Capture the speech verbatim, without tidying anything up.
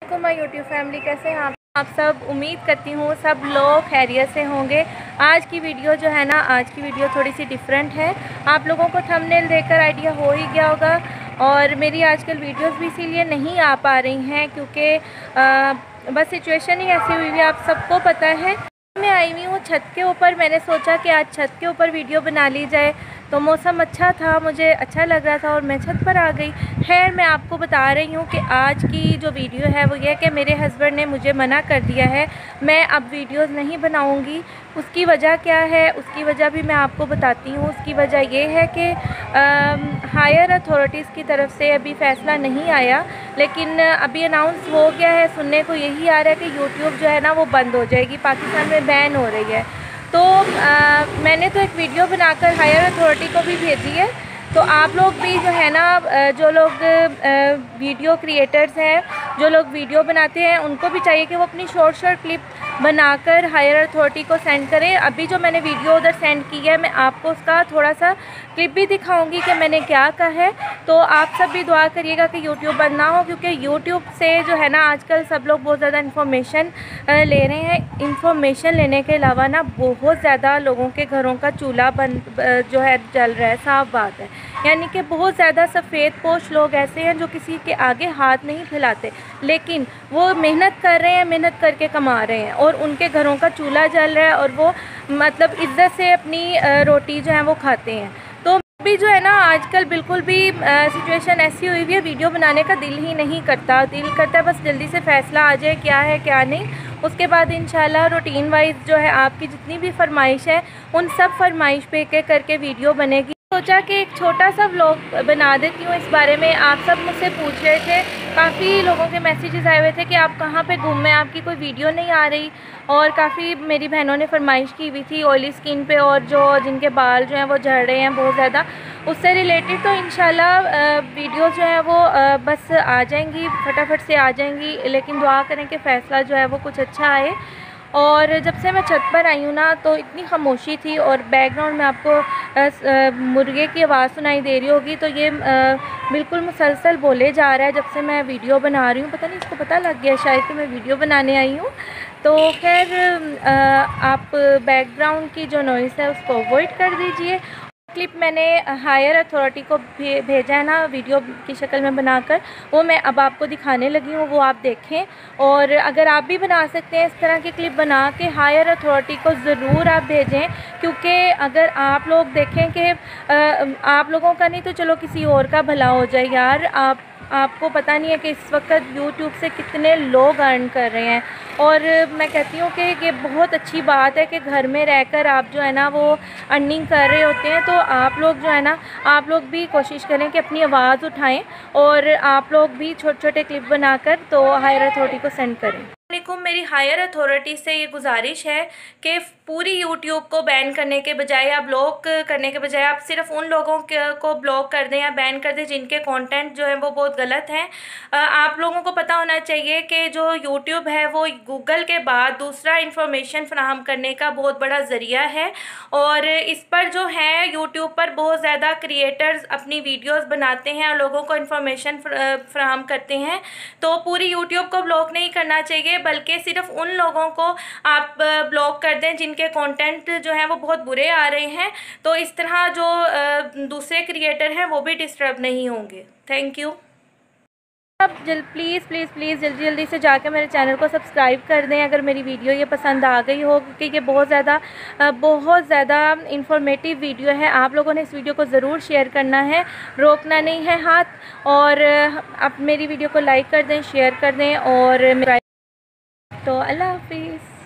को my YouTube family, कैसे हैं आप आप सब। उम्मीद करती हूँ सब लोग खैरियत से होंगे। आज की वीडियो जो है ना, आज की वीडियो थोड़ी सी डिफरेंट है। आप लोगों को थंबनेल देखकर आइडिया हो ही गया होगा। और मेरी आजकल वीडियोस भी इसीलिए नहीं आ पा रही हैं क्योंकि बस सिचुएशन ही ऐसी हुई है, आप सबको पता है। मैं आई हुई हूँ छत के ऊपर। मैंने सोचा कि आज छत के ऊपर वीडियो बना ली जाए, तो मौसम अच्छा था, मुझे अच्छा लग रहा था और मैं छत पर आ गई। खैर, मैं आपको बता रही हूँ कि आज की जो वीडियो है वो ये कि मेरे हस्बैंड ने मुझे मना कर दिया है, मैं अब वीडियोस नहीं बनाऊँगी। उसकी वजह क्या है, उसकी वजह भी मैं आपको बताती हूँ। उसकी वजह ये है कि हायर अथॉरिटीज़ की तरफ से अभी फ़ैसला नहीं आया, लेकिन अभी अनाउंस हो गया है। सुनने को यही आ रहा है कि यूट्यूब जो है ना वो बंद हो जाएगी, पाकिस्तान में बैन हो रही है। तो आ, मैंने तो एक वीडियो बनाकर हायर अथॉरिटी को भी भेजी है। तो आप लोग भी जो है ना, जो लोग वीडियो क्रिएटर्स हैं, जो लोग वीडियो बनाते हैं, उनको भी चाहिए कि वो अपनी शॉर्ट शॉर्ट क्लिप बनाकर हायर अथॉरिटी को सेंड करें। अभी जो मैंने वीडियो उधर सेंड की है, मैं आपको उसका थोड़ा सा क्लिप भी दिखाऊंगी कि मैंने क्या कहा है। तो आप सब भी दुआ करिएगा कि यूट्यूब बंद ना हो, क्योंकि यूट्यूब से जो है ना आजकल सब लोग बहुत ज़्यादा इन्फॉर्मेशन ले रहे हैं। इन्फॉर्मेशन लेने के अलावा ना बहुत ज़्यादा लोगों के घरों का चूल्हा बंद जो है जल रहा है, साफ़ बात है। यानी कि बहुत ज़्यादा सफ़ेद पोश लोग ऐसे हैं जो किसी के आगे हाथ नहीं फैलाते, लेकिन वो मेहनत कर रहे हैं, मेहनत करके कमा रहे हैं और उनके घरों का चूल्हा जल रहा है और वो मतलब इज़्ज़त से अपनी रोटी जो है वो खाते हैं। तो अभी जो है ना आजकल बिल्कुल भी सिचुएशन ऐसी हुई हुई है, वीडियो बनाने का दिल ही नहीं करता। दिल करता है बस जल्दी से फ़ैसला आ जाए क्या है क्या नहीं। उसके बाद इंशाल्लाह रूटीन वाइज जो है आपकी जितनी भी फरमाइश है उन सब फरमाइश पे एक एक करके वीडियो बनेगी। सोचा कि एक छोटा सा व्लॉग बना देती हूँ इस बारे में। आप सब मुझसे पूछ रहे थे, काफ़ी लोगों के मैसेजेस आए हुए थे कि आप कहाँ पे गुम हैं, आपकी कोई वीडियो नहीं आ रही। और काफ़ी मेरी बहनों ने फरमाइश की हुई थी ऑयली स्किन पे और जो जिनके बाल जो हैं वो झड़ रहे हैं बहुत ज़्यादा, उससे रिलेटेड। तो इंशाल्लाह वीडियो जो है वो बस आ जाएंगी, फटाफट से आ जाएंगी। लेकिन दुआ करें कि फ़ैसला जो है वो कुछ अच्छा आए। और जब से मैं छत पर आई हूँ ना तो इतनी खामोशी थी और बैकग्राउंड में आपको मुर्गे की आवाज़ सुनाई दे रही होगी। तो ये बिल्कुल मुसलसल बोले जा रहा है जब से मैं वीडियो बना रही हूँ। पता नहीं इसको पता लग गया शायद कि मैं वीडियो बनाने आई हूँ। तो खैर, आप बैकग्राउंड की जो नॉइज़ है उसको अवॉइड कर दीजिए। क्लिप मैंने हायर अथॉरिटी को भे, भेजा है ना वीडियो की शक्ल में बनाकर, वो मैं अब आपको दिखाने लगी हूँ, वो आप देखें। और अगर आप भी बना सकते हैं इस तरह की क्लिप बना के हायर अथॉरिटी को ज़रूर आप भेजें, क्योंकि अगर आप लोग देखें कि आप लोगों का नहीं तो चलो किसी और का भला हो जाए यार। आप आपको पता नहीं है कि इस वक्त यूट्यूब से कितने लोग अर्न कर रहे हैं। और मैं कहती हूँ कि ये बहुत अच्छी बात है कि घर में रहकर आप जो है ना वो अर्निंग कर रहे होते हैं। तो आप लोग जो है ना, आप लोग भी कोशिश करें कि अपनी आवाज़ उठाएं और आप लोग भी छोटे छोटे क्लिप बनाकर तो हायर अथॉरिटी को सेंड करें। मेरी हायर अथॉरिटी से ये गुजारिश है कि पूरी यूट्यूब को बैन करने के बजाय या ब्लॉक करने के बजाय आप सिर्फ उन लोगों को ब्लॉक कर दें या बैन कर दें जिनके कंटेंट जो है वो बहुत गलत हैं। आप लोगों को पता होना चाहिए कि जो यूट्यूब है वो गूगल के बाद दूसरा इंफॉर्मेशन फराहम करने का बहुत बड़ा ज़रिया है। और इस पर जो है यूट्यूब पर बहुत ज़्यादा क्रिएटर्स अपनी वीडियोज़ बनाते हैं और लोगों को इन्फॉर्मेशन फराहम करते हैं। तो पूरी यूट्यूब को ब्लॉक नहीं करना चाहिए, बल्कि सिर्फ उन लोगों को आप ब्लॉक कर दें जिनके कंटेंट जो हैं वो बहुत बुरे आ रहे हैं। तो इस तरह जो दूसरे क्रिएटर हैं वो भी डिस्टर्ब नहीं होंगे। Thank you. अब जल्द प्लीज़ प्लीज़ प्लीज़ जल्दी जल्दी से जाकर मेरे चैनल को सब्सक्राइब कर दें अगर मेरी वीडियो ये पसंद आ गई हो, क्योंकि ये बहुत ज़्यादा बहुत ज़्यादा इंफॉर्मेटिव वीडियो है। आप लोगों ने इस वीडियो को ज़रूर शेयर करना है, रोकना नहीं है हाथ। और आप मेरी वीडियो को लाइक कर दें, शेयर कर दें। और तो अल्लाह हाफिज़।